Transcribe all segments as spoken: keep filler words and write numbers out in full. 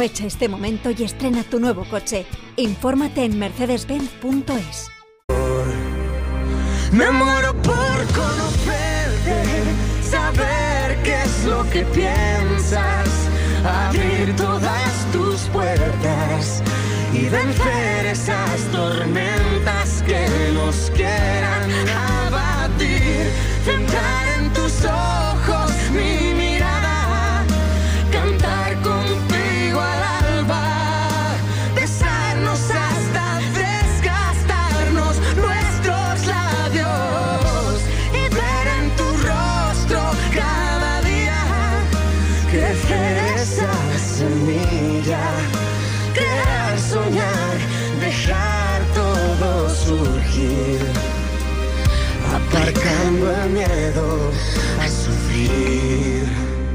Aprovecha este momento y estrena tu nuevo coche. Infórmate en mercedes benz punto es. Me muero por conocerte, saber qué es lo que piensas, abrir todas tus puertas y vencer esas tormentas que nos quieran abatir. Centrar en tus ojos mi mirada, cantar contigo al alba, besarnos hasta desgastarnos nuestros labios y ver en tu rostro cada día crecer esa semilla, crear, soñar, dejar todo surgir, aparcando el miedo a sufrir.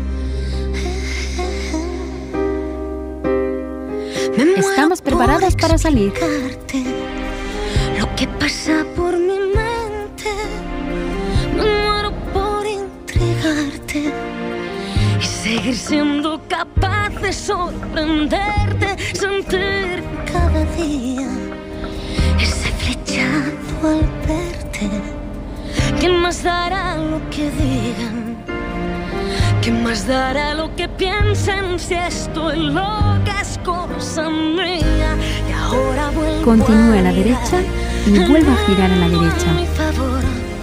Estamos preparadas para salir. Lo que pasa por mi mente, me muero por intrigarte y seguir siendo capaz de sorprenderte, sentir cada día ese flechazo al verte. ¿Quién más dará lo que digan? ¿Quién más dará lo que piensen? Si estoy loca es cosa mía. Y ahora vuelvo. Continúe a la derecha y vuelva a girar a la derecha. Mi favor.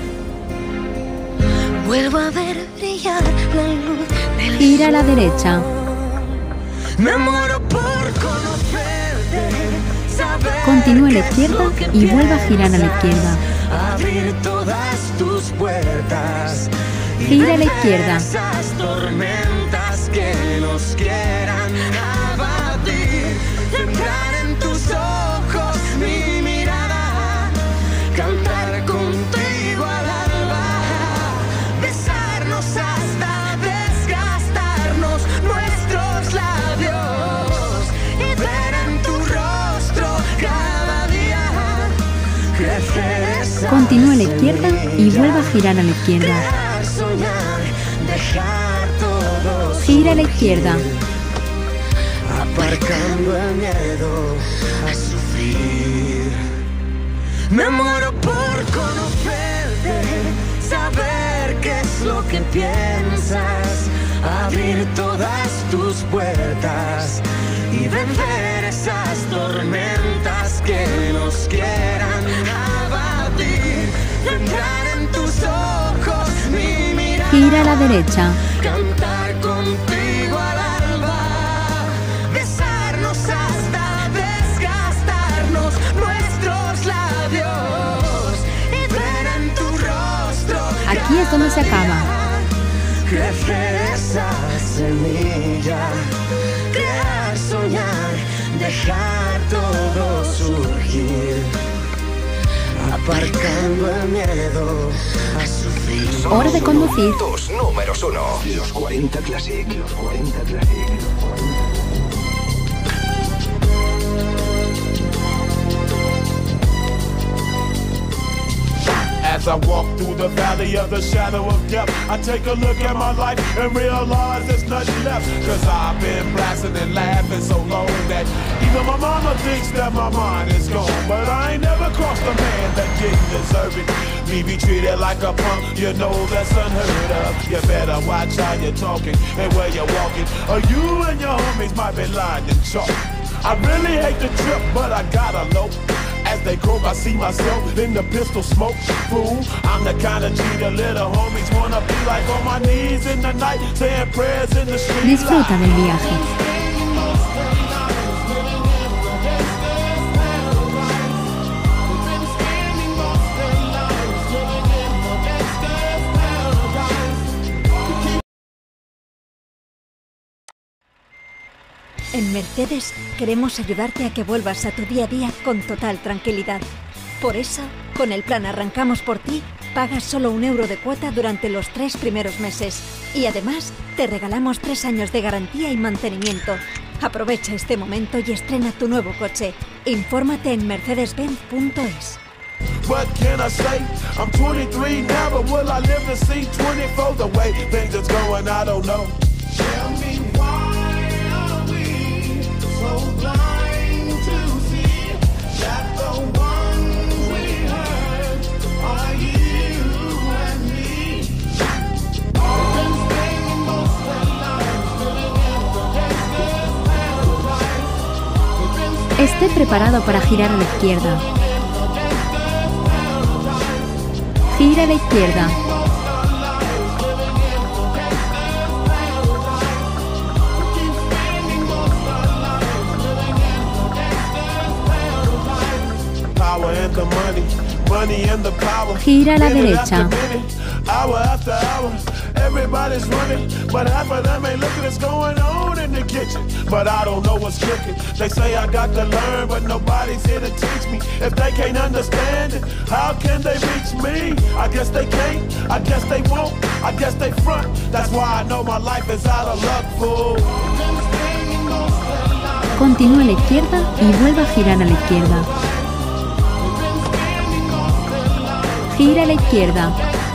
Vuelvo a ver brillar la luz del Gira a la derecha. Me muero por conocerte, saber. Continúe a la izquierda y vuelva a girar a la izquierda. Abrir todas tus puertas. Gira a la izquierda. Esas tormentas que nos quieran abatir. Centrar en tus ojos mi mirada, cantar contigo al alba, besarnos hasta desgastarnos nuestros labios y ver en tu rostro cada día crecer esa. Continúe a la izquierda y vuelva a girar a la izquierda. Soñar, dejar todo Gira a la izquierda. Aparcando el miedo a sufrir. Me muero por conocerte, saber qué es lo que piensas, abrir todas tus puertas y vencer esas tormentas que nos quieran abatir. Entrar en tus ojos mi mirada, Gira a la derecha. cantar contigo al alba, besarnos hasta desgastarnos nuestros labios y ver en tu rostro. Aquí es donde se acaba. Crecer esa semilla, crear, soñar, dejar todo surgir, aparcando el miedo a sufrir. Hora de conducir. Tus números uno. Los cuarenta Classic. Los cuarenta Classic. As I walk through the valley of the shadow of death, I take a look at my life and realize there's nothing left. Cause I've been blasting and laughing so long that even my mama thinks that my mind is gone. But I ain't never crossed a man that didn't deserve it. Me be treated like a punk, you know that's unheard of. You better watch how you're talking and where you're walking, or you and your homies might be lying in chalk. I really hate the trip, but I gotta low. As they croak, I see myself in the pistol smoke. Fool, I'm the kind of G the little homies wanna be like, on my knees in the night, saying prayers in the street. Disfruta del viaje. En Mercedes queremos ayudarte a que vuelvas a tu día a día con total tranquilidad. Por eso, con el plan Arrancamos por ti, pagas solo un euro de cuota durante los tres primeros meses. Y además, te regalamos tres años de garantía y mantenimiento. Aprovecha este momento y estrena tu nuevo coche. Infórmate en mercedes benz punto es. What can I say? I'm twenty-three now, but will I live to see twenty-four? The way things are going, I don't know. Tell me why are we Esté preparado para girar a la izquierda. Gira a la izquierda. Gira a la derecha. Everybody's running, but half of them ain't looking what's going on in the kitchen. But I don't know what's cooking. They say I got to learn, but nobody's here to teach me. If they can't understand it, how can they reach me? I guess they can't, I guess they won't, I guess they front. That's why I know my life is out of luck, fool. Continúe a la izquierda y vuelva a girar a la izquierda. Gira a la izquierda.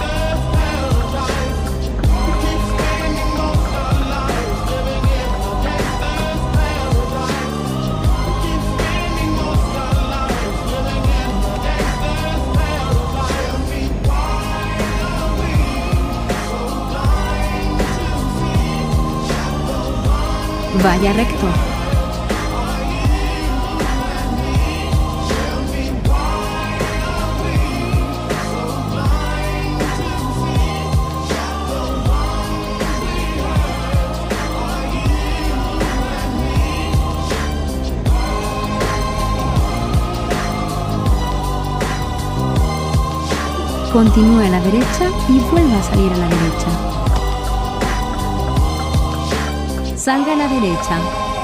Vaya recto. Continúe a la derecha y vuelva a salir a la derecha. Salga a la derecha.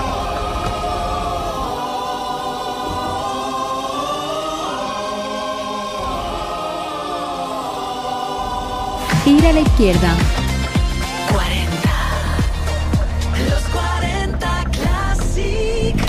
Gira a la izquierda. cuarenta. Los cuarenta Classic.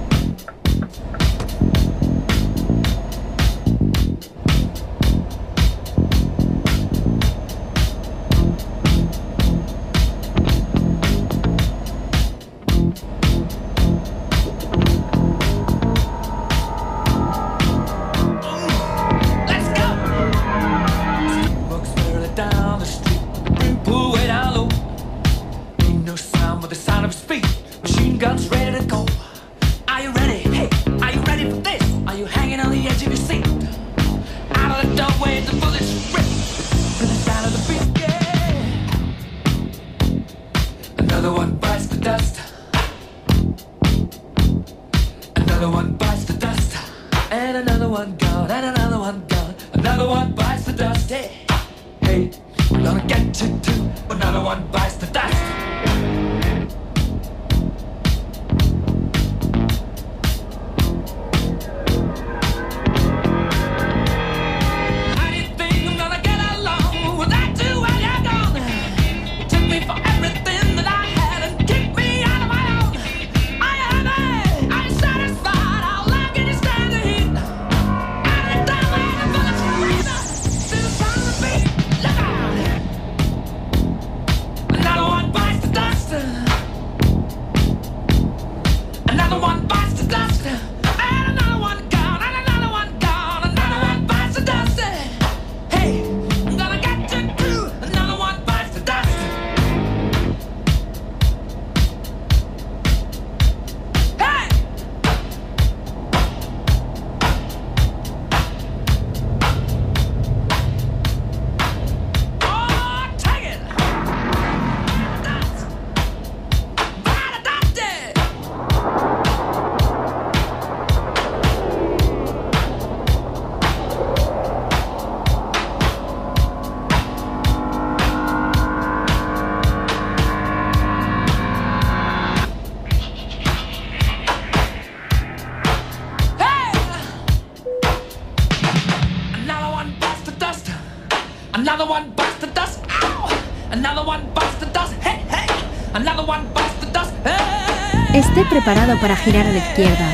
Esté preparado para girar a la izquierda.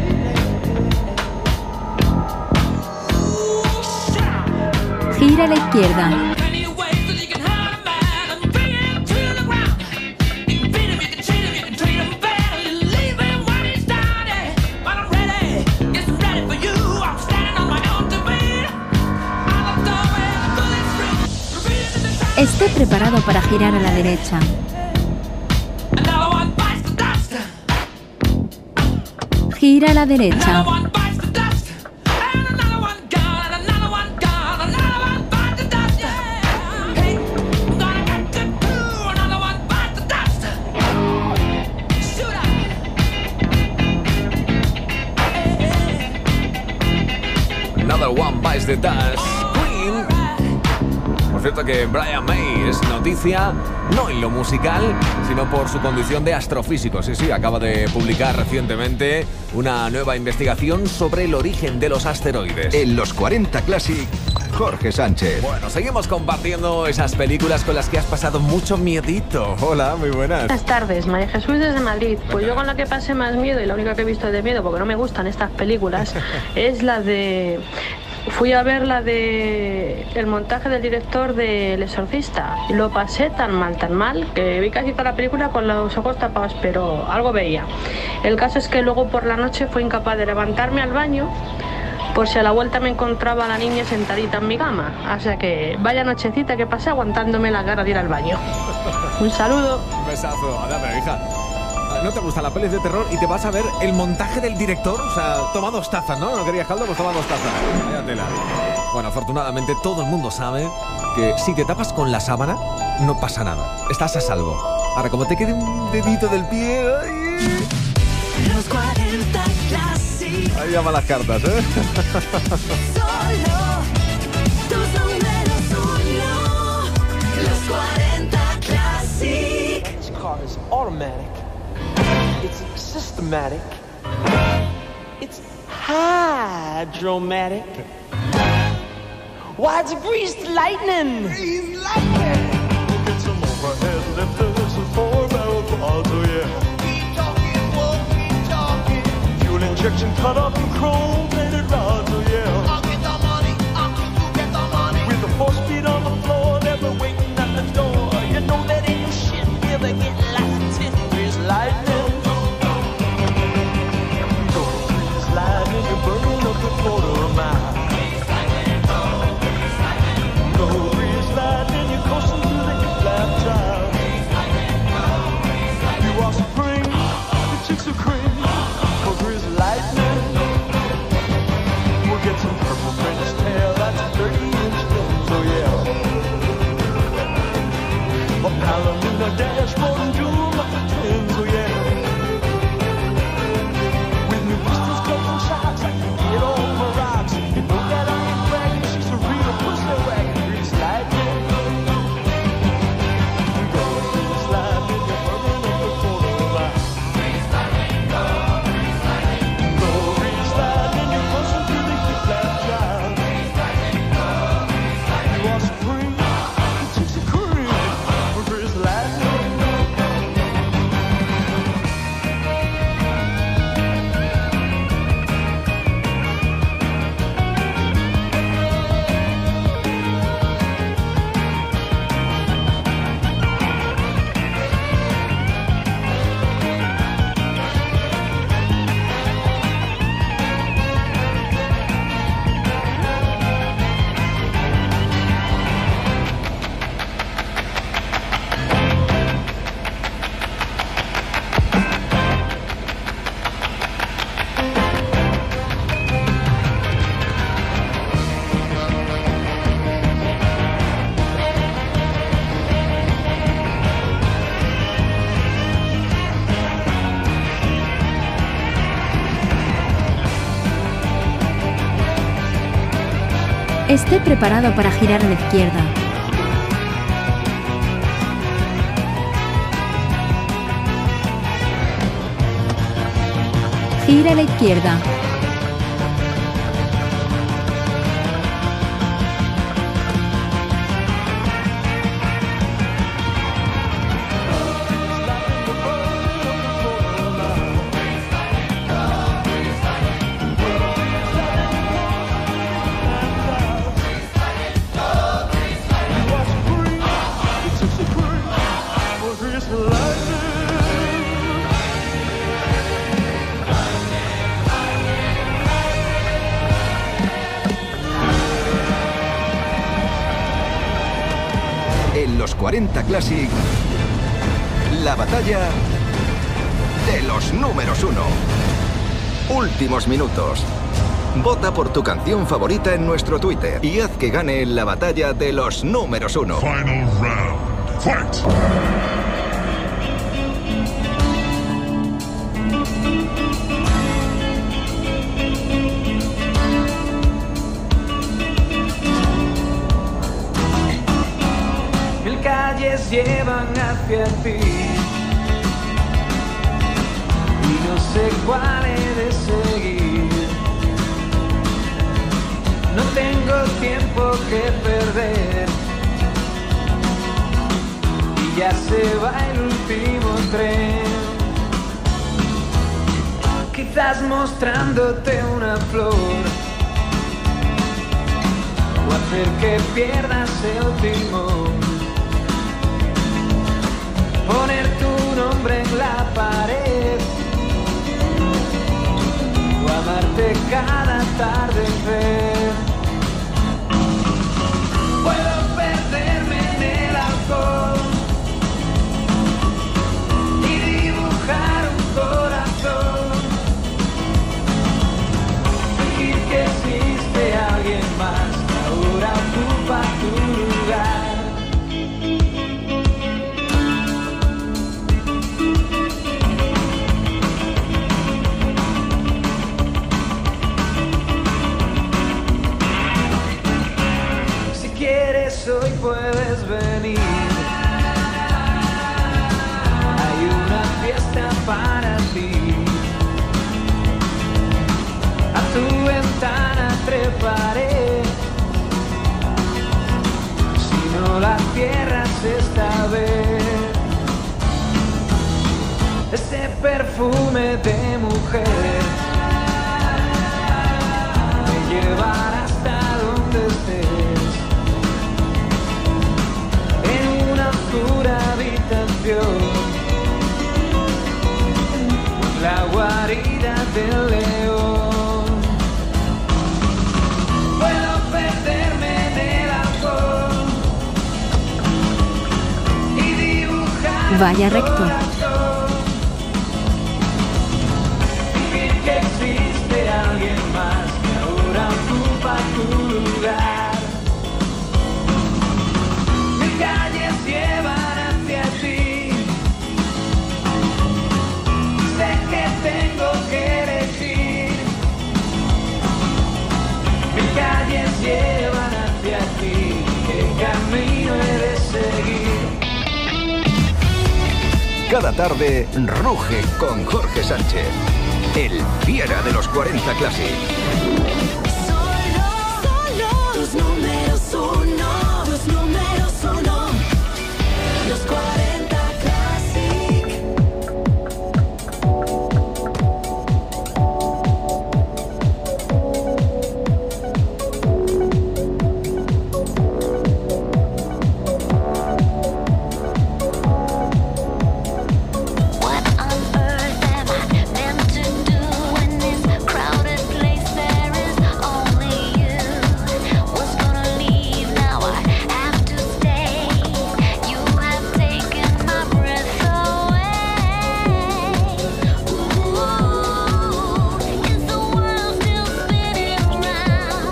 Gira a la izquierda. Esté preparado para girar a la derecha. Gira a la derecha. Another One Bites the Dust. Queen. Por cierto que Brian May es noticia no en lo musical, sino por su condición de astrofísico. Sí, sí, acaba de publicar recientemente una nueva investigación sobre el origen de los asteroides. En los cuarenta Classic, Jorge Sánchez. Bueno, seguimos compartiendo esas películas con las que has pasado mucho miedito. Hola, muy buenas. Buenas tardes, María Jesús desde Madrid. Pues yo con la que pasé más miedo y la única que he visto de miedo, porque no me gustan estas películas, es la de... Fui a ver la de el montaje del director de El Exorcista y lo pasé tan mal, tan mal, que vi casi toda la película con los ojos tapados, pero algo veía. El caso es que luego por la noche fui incapaz de levantarme al baño por si a la vuelta me encontraba a la niña sentadita en mi cama. O sea que vaya nochecita que pasé aguantándome la cara de ir al baño. Un saludo. Un besazo. A ver, hija, ¿no te gustan las pelis de terror y te vas a ver el montaje del director? O sea, toma dos tazas, ¿no? ¿No querías caldo? Pues toma dos tazas. Vaya tela. Bueno, afortunadamente todo el mundo sabe que si te tapas con la sábana, no pasa nada. Estás a salvo. Ahora, como te quede un dedito del pie... ¡ay! Los cuarenta Classic. Ahí llaman las cartas, ¿eh? Solo tus números uno. Los cuarenta Classic. This car is automatic. It's systematic. It's hydromatic. Why, it's greased lightning. Greased lightning. Get some overhead lifters and four barrel quads, oh yeah. Keep talking, won't keep talking. Fuel injection cut up in chrome plated rods, oh yeah. I'll get the money, I'll go get the money. With the four speed on the floor, never waiting at the door. You know that ain't no shit, never get lost in greased lightning. Go greased lightning, you're burning up a quarter of a mile. Go greased lightning, you're coasting through the hip-lap drive. You are supreme, the chicks are cream. For greased lightning, we'll get some purple French tail, that's thirty inch films, oh yeah. A Palomino dashboard and jewel up the twins, oh yeah. With new pistols, cups and shocks, I can get on my rocks. You know that I ain't bragging, she's a real pussy wagon. Grease lightning. Go grease lightning, you're burning up the quarter of a mile. Go grease lightning, you're pushing through the hip-lap drive. You are supreme, the chicks are cream. For grease lightning. Esté preparado para girar a la izquierda. Gira a la izquierda. En los cuarenta Classic, la batalla de los números uno. últimos minutos. Vota por tu canción favorita en nuestro Twitter y haz que gane en la batalla de los números uno. Final round. Fight! Mil calles llevan hacia ti y no sé cuál he de seguir. No tengo tiempo que perder y ya se va el último tren. Quizás mostrándote una flor o hacer que pierdas el timón. Poner tu nombre en la pared o amarte cada atardecer. Puedo perderme en el alcohol y dibujar un corazón, fingir que existe alguien más que ahora ocupa tu lugar. Hoy puedes venir, hay una fiesta para ti. A tu ventana treparé, si no la cierras esta vez. Ese perfume de mujer me llevará hasta donde estés. Oscura habitación, la guarida del león. Puedo perderme en el alcohol y dibujar. Vaya recto. Fingir que existe alguien más que ahora ocupa tu lugar. Mis calles llevan hacia ti, sé que tengo que elegir. Mis calles llevan hacia ti, ¿qué camino he de seguir? Cada tarde ruge con Jorge Sánchez, el fiera de los cuarenta Classic. Tus números uno, tus números uno, los cuarenta Classic. What on earth am I meant to do in this crowded place? There is only you. Was gonna leave, now I have to stay. You have taken my breath away. Ooh, is the world still spinning round?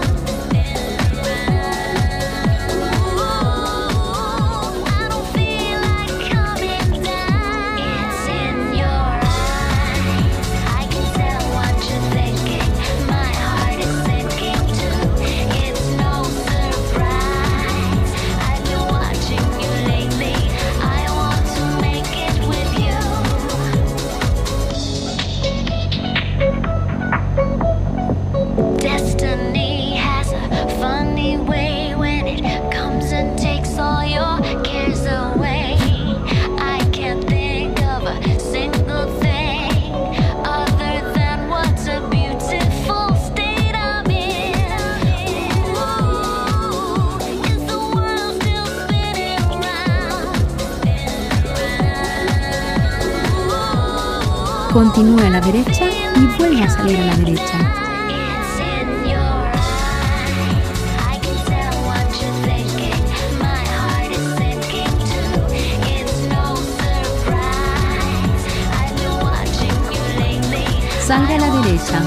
Ooh, I don't feel like coming down. It's in your eyes, I can tell what you're thinking. My heart is sinking too. It's no surprise, I've been watching you lately. I want to make it with you. Destiny has a funny way when it comes and takes all your cares away. I can't think of a single thing other than what's a beautiful state I'm in. Ooh, is the world still spinning round? Continúe a la derecha y vuelva a salir a la derecha. It's in your eyes, I can tell what you're thinking. My heart is sinking too. It's no surprise, I've been watching you lately. Salga a la derecha.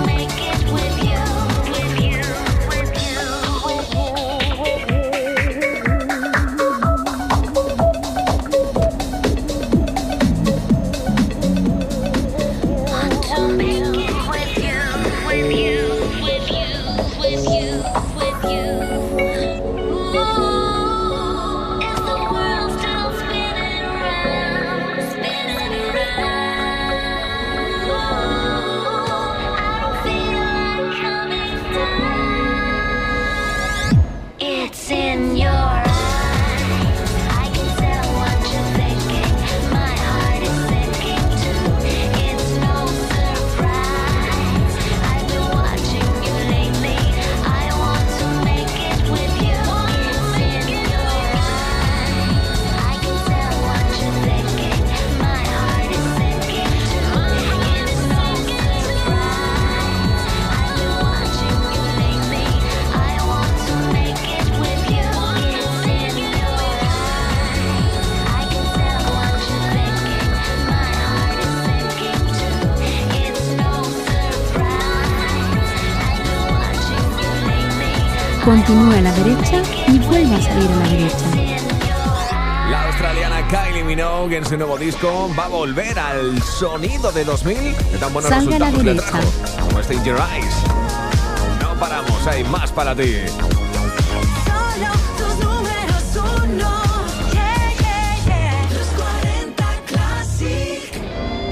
It's in your eyes. I can tell what you're thinking. My heart is sinking too. It's no surprise. I've been watching you lately. I want to make it with you. It's in your eyes. I can tell what you're thinking. My heart is sinking too. It's no surprise. I've been watching you lately. I want to make it with you. It's in your eyes. I can tell what you're thinking. My heart is sinking too. It's no surprise. I've been watching you lately. Continúa a la derecha y vuelva a salir a la derecha. La australiana Kylie Minogue en su nuevo disco va a volver al sonido de dos mil. Que tan buenos Salga a la resultados le derecha. trajo. Como este In Your Eyes. No paramos, hay más para ti. Solo tus números uno. Yeah, yeah, yeah. Los cuarenta Classic.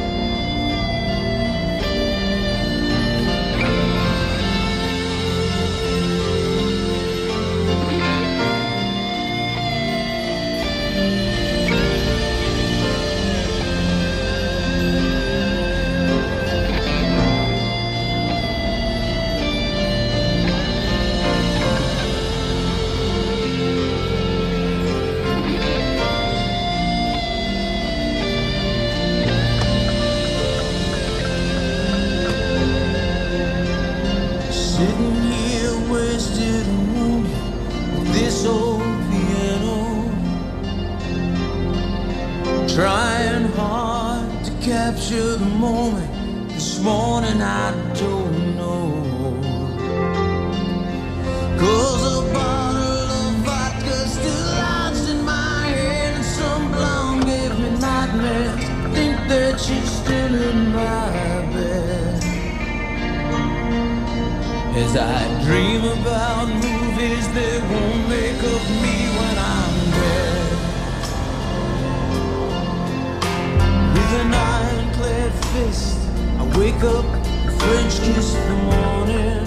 Sitting here wasted alone with this old piano, trying hard to capture the moment. This morning I don't know, 'cause a bottle of vodka still lodged in my head, and some blonde gave me nightmares. Think that she's still in my bed. As I dream about movies that won't make of me when I'm dead, with an ironclad fist I wake up, French kiss the morning,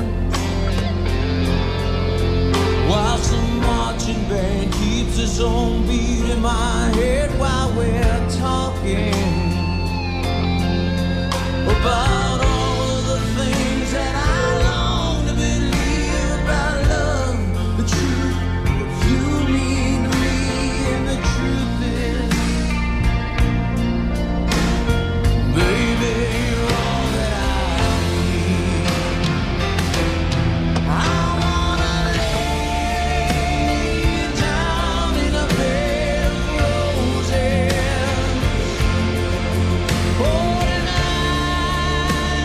while some marching band keeps its own beat in my head while we're talking about all of the things that I long to believe about love, the truth, what you mean to me, and the truth is, baby, you're all that I need. I wanna lay down in a bed of roses. Oh, tonight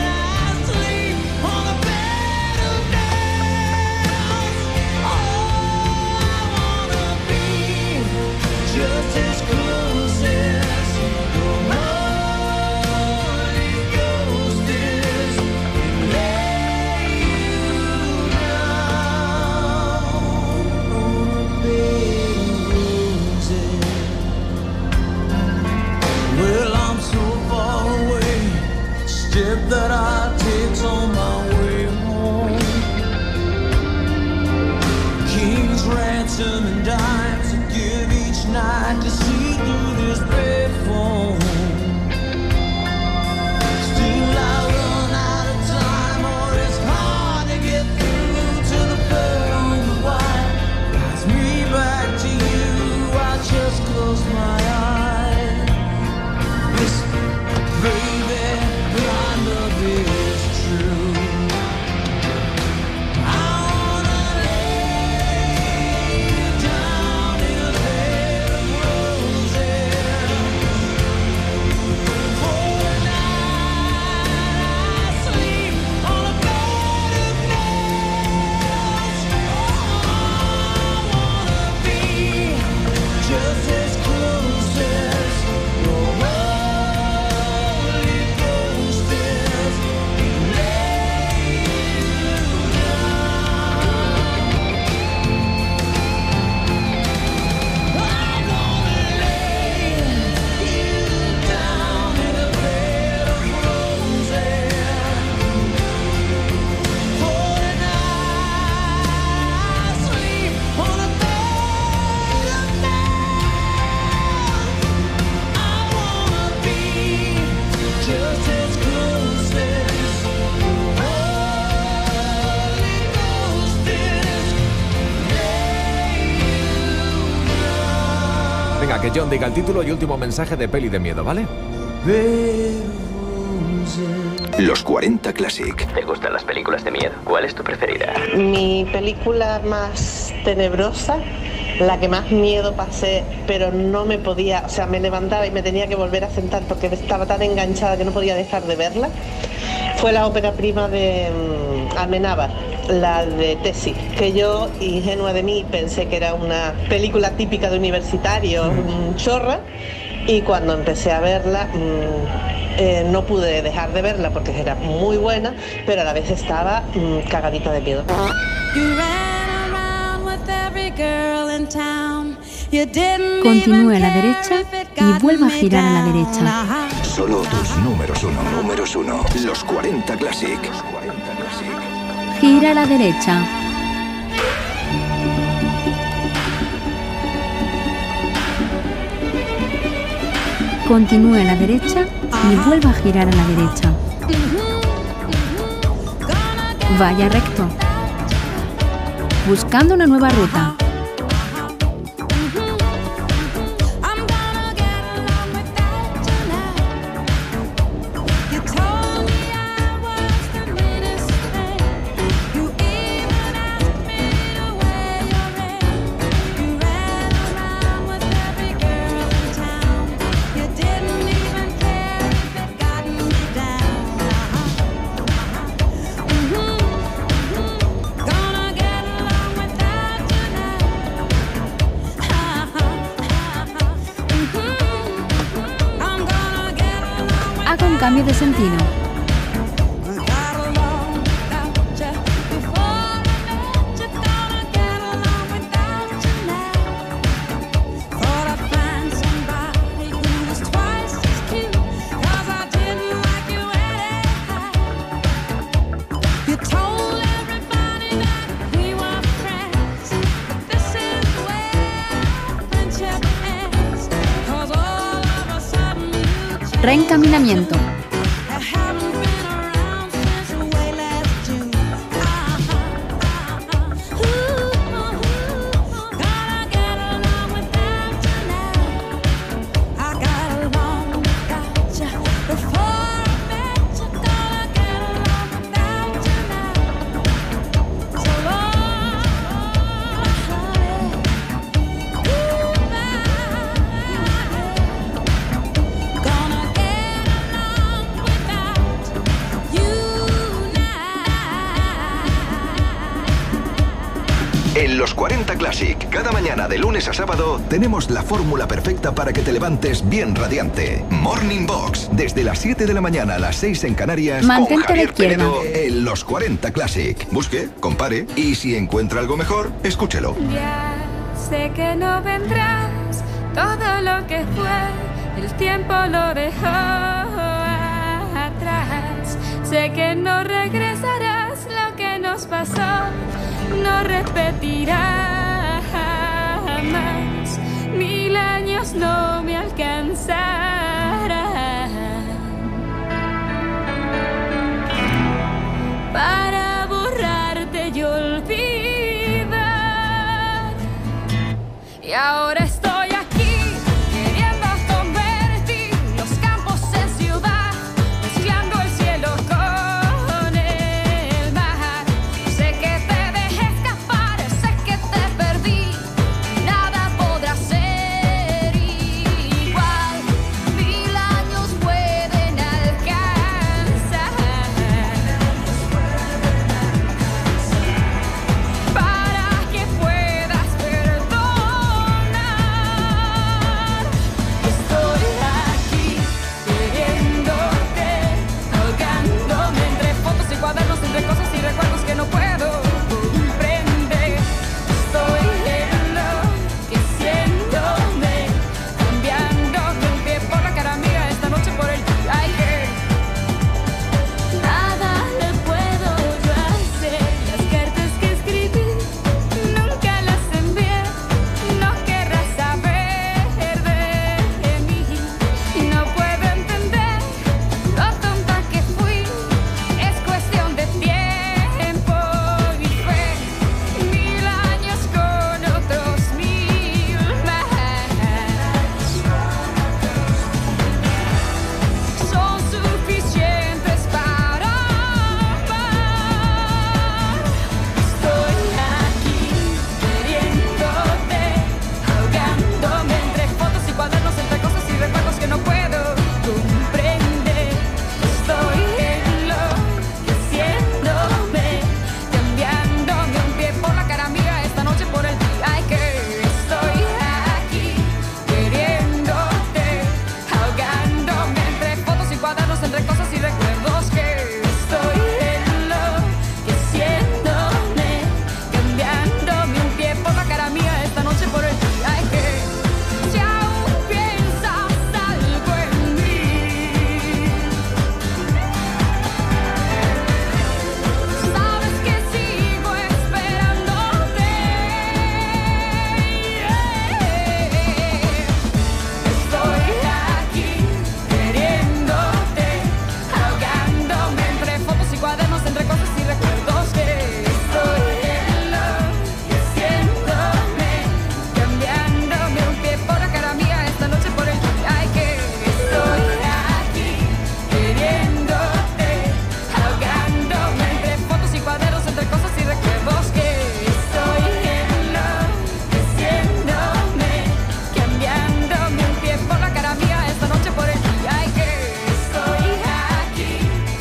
que John diga el título y último mensaje de peli de miedo, ¿vale? Los cuarenta Classic. ¿Te gustan las películas de miedo? ¿Cuál es tu preferida? Mi película más tenebrosa, la que más miedo pasé, pero no me podía, o sea, me levantaba y me tenía que volver a sentar porque estaba tan enganchada que no podía dejar de verla, fue la ópera prima de um, Amenábar, la de Tessie, que yo, ingenua de mí, pensé que era una película típica de universitario, un chorra, y cuando empecé a verla mmm, eh, no pude dejar de verla porque era muy buena, pero a la vez estaba mmm, cagadita de miedo. Continúe a la derecha y vuelva a girar a la derecha. Solo tus números uno. Números uno. Los cuarenta Classic. Los cuarenta Classic. Gira a la derecha. Continúe a la derecha y vuelva a girar a la derecha. Vaya recto. Buscando una nueva ruta. Haga un cambio de sentido. Reencaminamiento. En Los cuarenta Classic, cada mañana de lunes a sábado, tenemos la fórmula perfecta para que te levantes bien radiante. Morning Box, desde las siete de la mañana a las seis en Canarias, Mantente con Javier a la izquierda. Penedo en Los cuarenta Classic. Busque, compare y si encuentra algo mejor, escúchelo. Ya sé que no vendrás, todo lo que fue, el tiempo lo dejó atrás. Sé que no regresarás, lo que nos pasó no repetirá jamás. Mil años no me alcanzarán para borrarte y olvidar. Y ahora estoy aquí queriendo convertir los campos en ciudad, mezclando el cielo con el mar. Sé que te dejé escapar, sé que te perdí, nada podrá ser igual.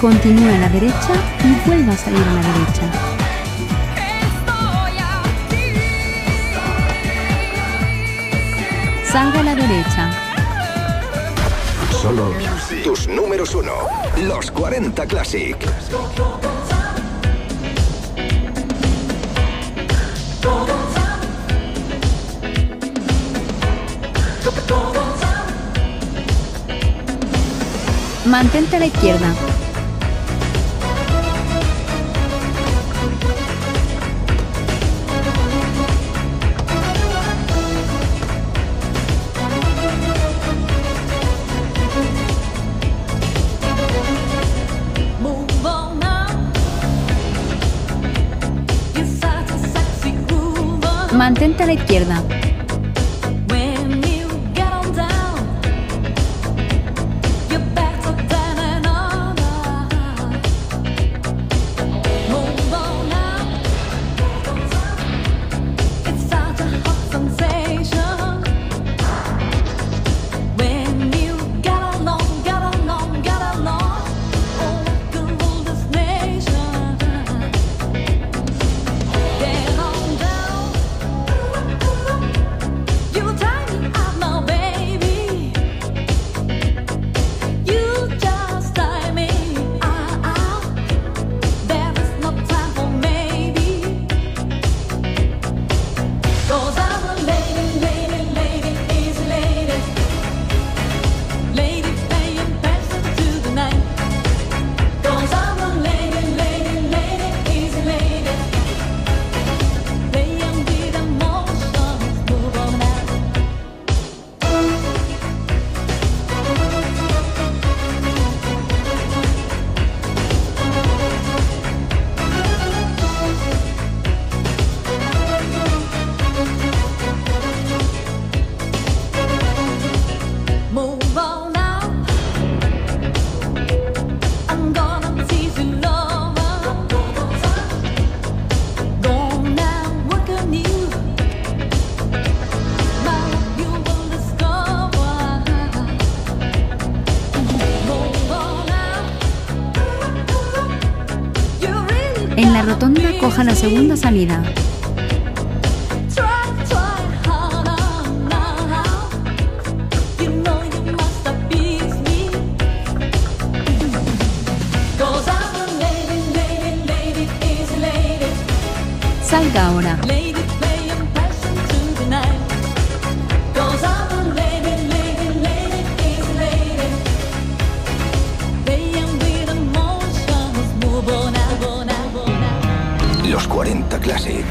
Continúe a la derecha y vuelva a salir a la derecha. Salga a la derecha. Solo tus números uno. Los cuarenta Classic. Mantente a la izquierda. Mantente a la izquierda. En la rotonda coja la segunda salida. Salga ahora. Los cuarenta Classic.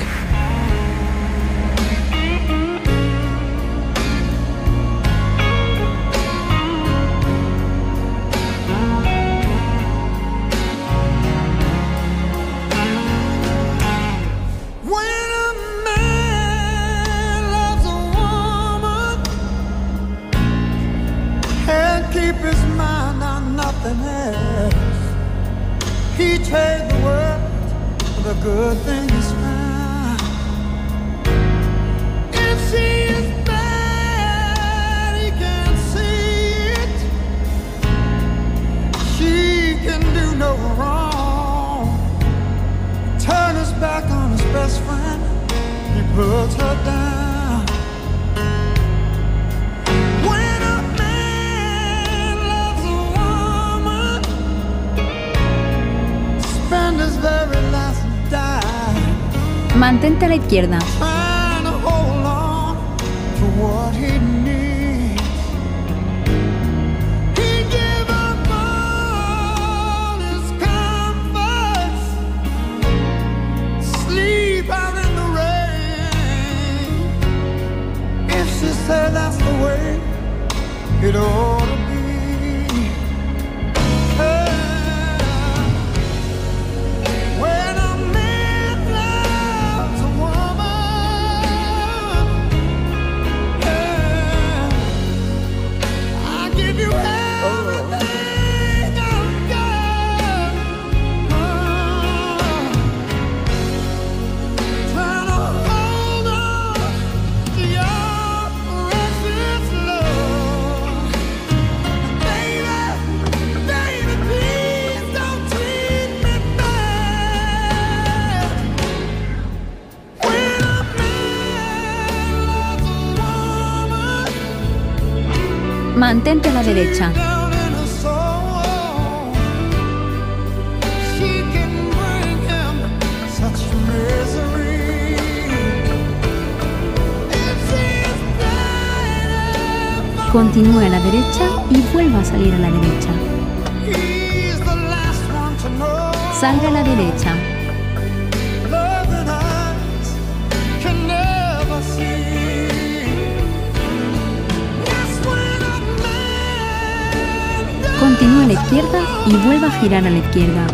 Keep his mind on nothing else. He trade the world for the good things found. If she is bad, he can't see it. She can do no wrong. Turn his back on his best friend. He puts her down. Mantente a la izquierda. Mantente a la derecha. Continúe a la derecha y vuelva a salir a la derecha. Salga a la derecha. Continúe a la izquierda y vuelva a girar a la izquierda.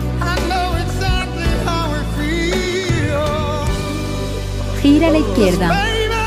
Gira a la izquierda.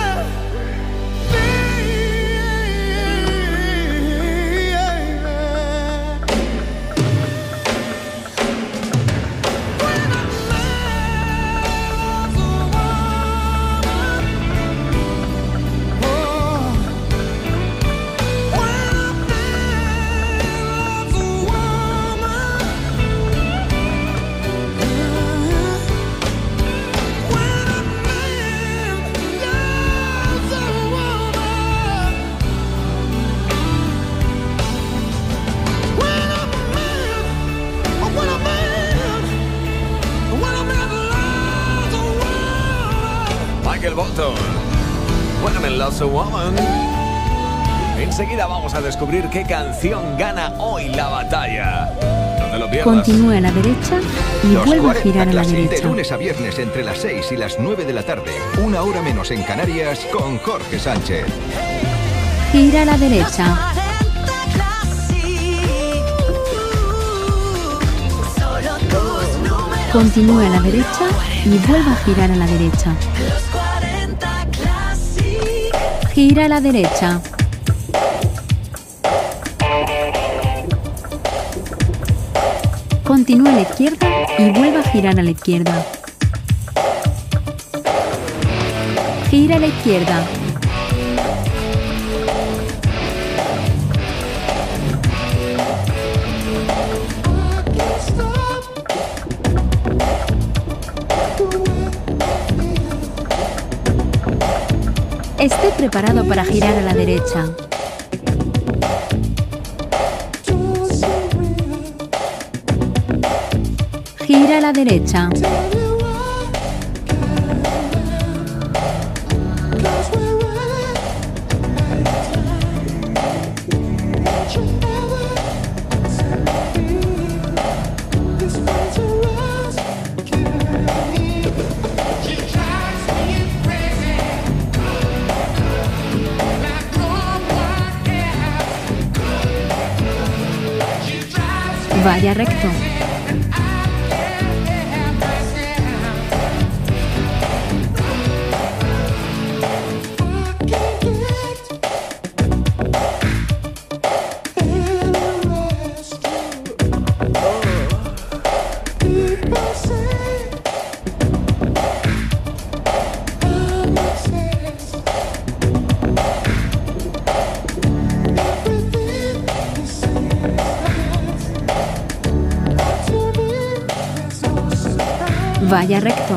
Michael Bolton. When I'm in Love with a Woman. Enseguida vamos a descubrir qué canción gana hoy la batalla. No te lo pierdas. Continúe a la derecha y Los vuelva a cuarenta girar a la Classic, de derecha. lunes a viernes entre las seis y las nueve de la tarde. Una hora menos en Canarias con Jorge Sánchez. Gira a la derecha. Solo tus números. Continúe a la derecha y vuelva a girar a la derecha. Los cuarenta Classic. Gira a la derecha. Continúe a la izquierda y vuelva a girar a la izquierda. Gira a la izquierda. Esté preparado para girar a la derecha. Gira a la derecha. Vaya recto. Vaya recto.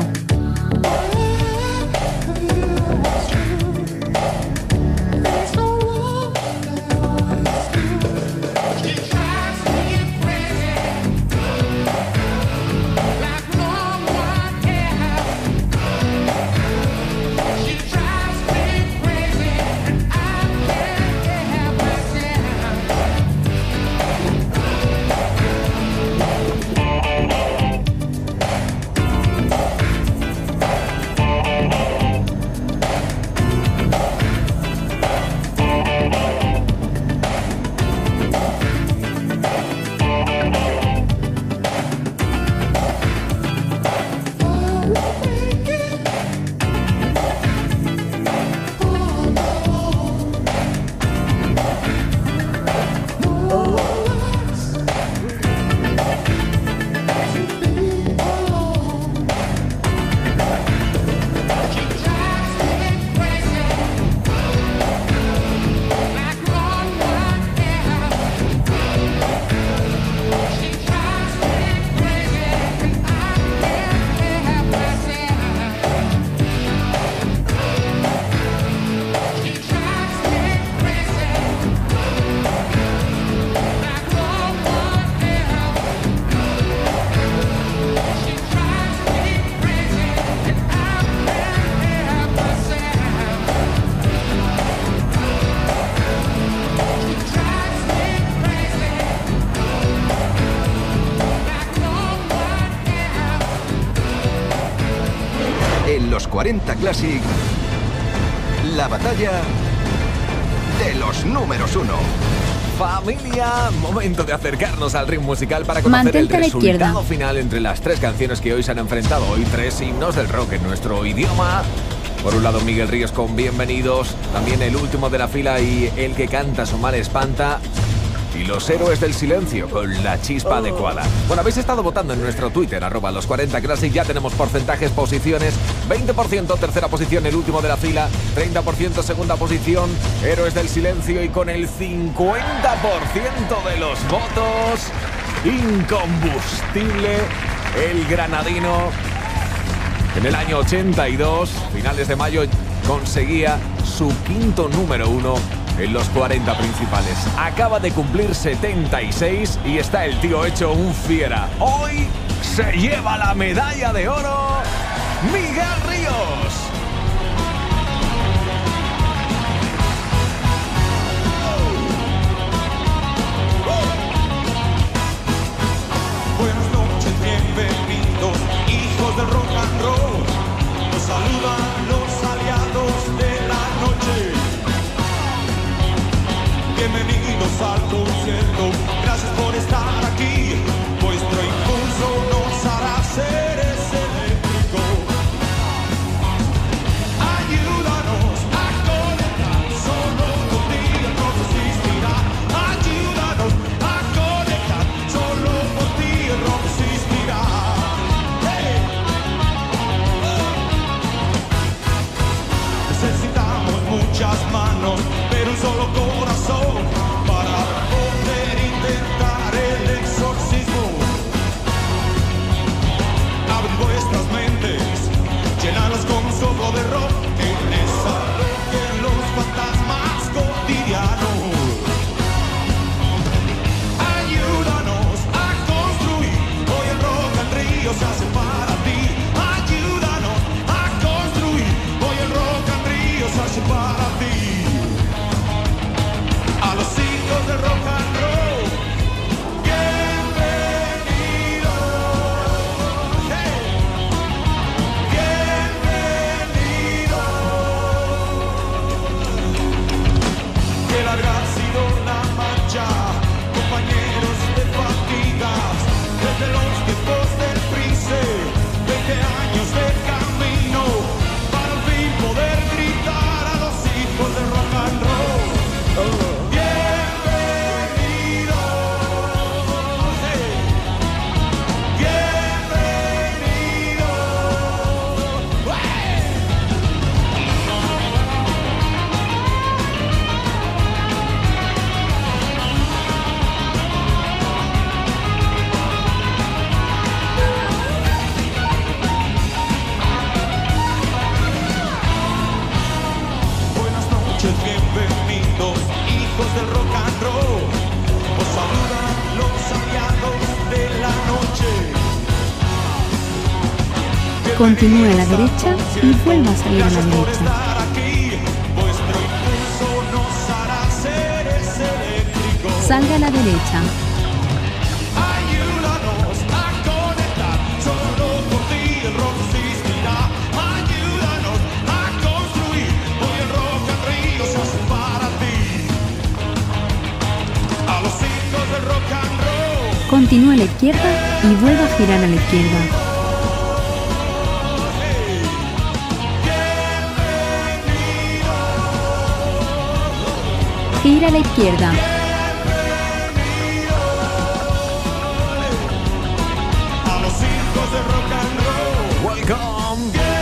los cuarenta Classic, la batalla de los números uno. Familia, momento de acercarnos al ritmo musical para conocer Mantente a el la resultado izquierda. final entre las tres canciones que hoy se han enfrentado. Hoy tres himnos del rock en nuestro idioma. Por un lado Miguel Ríos con Bienvenidos, también el último de la fila y El que canta su mal espanta, y Los héroes del silencio con La chispa adecuada. Bueno, habéis estado votando en nuestro Twitter, arroba los cuarenta Classic, ya tenemos porcentajes, posiciones, veinte por ciento tercera posición, el último de la fila, treinta por ciento segunda posición, Héroes del silencio, y con el cincuenta por ciento de los votos, Incombustible, el granadino. En el año ochenta y dos, finales de mayo, conseguía su quinto número uno en los cuarenta principales. Acaba de cumplir setenta y seis y está el tío hecho un fiera. Hoy se lleva la medalla de oro Miguel Ríos. Buenas noches, bienvenidos, hijos del rock and roll. Nos saludan los aliados de la noche. Bienvenidos al concierto, gracias por estar aquí. Vuestro impulso nos hará seres eléctricos. Ayúdanos a conectar, solo contigo el rock existirá. Ayúdanos a conectar, solo por ti el rock existirá. Hey. Necesitamos muchas manos, pero un solo corazón para poder intentar el exorcismo. Abrid vuestras mentes, llenadlas con un soplo de rock que les arroje los fantasmas cotidianos. Ayúdanos a construir, hoy el rock and río se hace para ti. Ayúdanos a construir, hoy el rock and río se hace para ti. A los hijos del rock and roll, bienvenidos, hey. Bienvenidos. Que larga ha sido la marcha, compañeros de fatigas, desde los tiempos del Prince, veinte años de camino, para al fin poder gritar a los hijos del rock and roll. Bienvenidos, hijos del rock and roll. Os saludan los aliados de la noche. Continúe a la derecha y vuelva a salir a la Gracias por derecha. estar aquí. Vuestro impulso nos hará seres eléctricos. Salga a la derecha. Ayúdanos a conectar, solo por ti el rock existirá. Ayúdanos a construir, hoy el rock and río se hace para ti. A los hijos del rock and roll. Continúe a la izquierda y vuelva a girar a la izquierda. Gira a la izquierda. A los hijos del rock and roll. Welcome.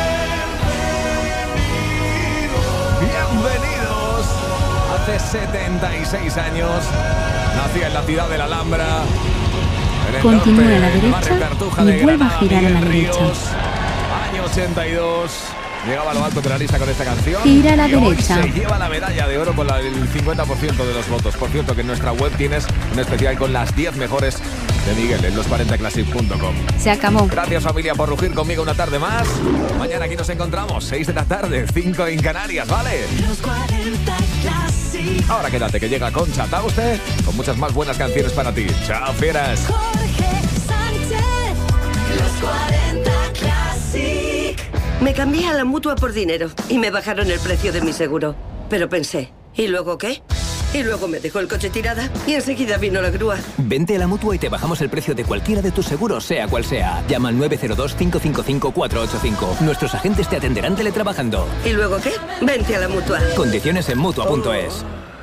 Bienvenidos. Hace setenta y seis años nacía en la ciudad de la Alhambra. En el Continúe norte, a la en el derecha barrio Cartuja y de vuelva a Granada, girar a la Miguel derecha. Ríos, año ochenta y dos. Llegaba a lo alto de la lista con esta canción. Gira a la y hoy derecha. se lleva la medalla de oro con la- el cincuenta por ciento de los votos. Por cierto, que en nuestra web tienes un especial con las diez mejores de Miguel en los cuarenta classic punto com. Se acabó. Gracias, familia, por rugir conmigo una tarde más. Mañana aquí nos encontramos, seis de la tarde, cinco en Canarias, ¿vale? Los cuarenta Classic. Ahora quédate que llega Concha Tauste con muchas más buenas canciones para ti. Chao, fieras. Jorge Sánchez. Los cuarenta Classic. Me cambié a la Mutua por dinero y me bajaron el precio de mi seguro. Pero pensé, ¿y luego qué? Y luego me dejó el coche tirada y enseguida vino la grúa. Vente a la Mutua y te bajamos el precio de cualquiera de tus seguros, sea cual sea. Llama al nueve cero dos, cinco cinco cinco, cuatro ocho cinco. Nuestros agentes te atenderán teletrabajando. ¿Y luego qué? Vente a la Mutua. Condiciones en Mutua punto es.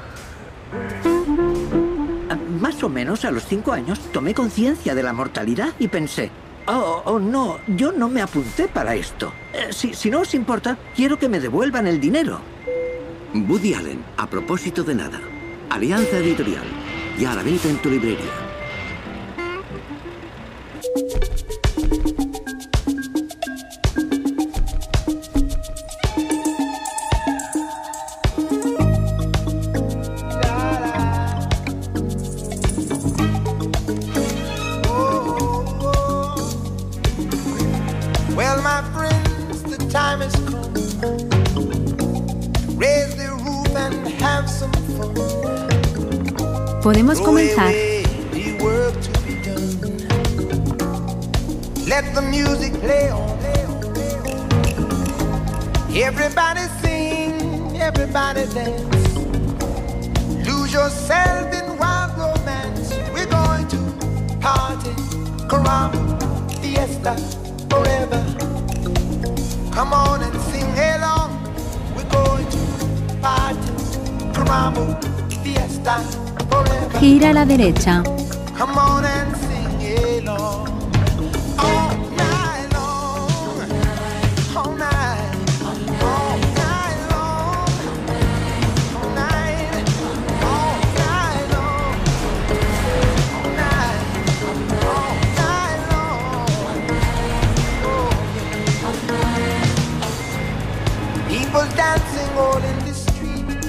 Más o menos a los cinco años tomé conciencia de la mortalidad y pensé, oh, oh no, yo no me apunté para esto. Eh, si, si no os importa, quiero que me devuelvan el dinero. Woody Allen, a propósito de nada. Alianza Editorial, ya a la venta en tu librería. Well, my friends, the time has come. Raise the roof and have some fun. Podemos comenzar. The work to be done. Let the music play on. Everybody sing, everybody dance. Lose yourself in wild romance. We're going to party, caramba, fiesta, forever. Come on and sing along. We're going to party, caramba, fiesta, forever. Gira a la derecha. Come on and sing along. All night long. All night. All night long. All night. All night long. All night. All night long. People dancing all in the street.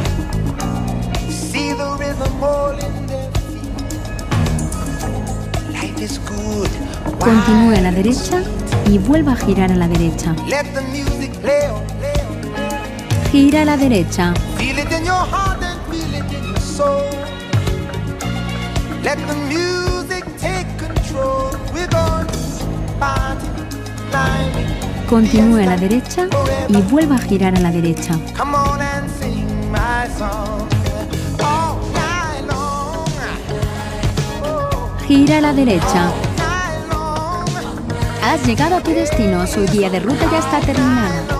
See the rhythm all in their feet. Life is good. Continúe a la derecha y vuelva a girar a la derecha. Let the music play on. Gira a la derecha. Feel it in your heart and feel it in your soul. Let the music take control. We're going to party, climbing. Continúe a la derecha y vuelva a girar a la derecha. Come on and sing my song. All night long. Gira a la derecha. Has llegado a tu destino. Su guía de ruta ya está terminada.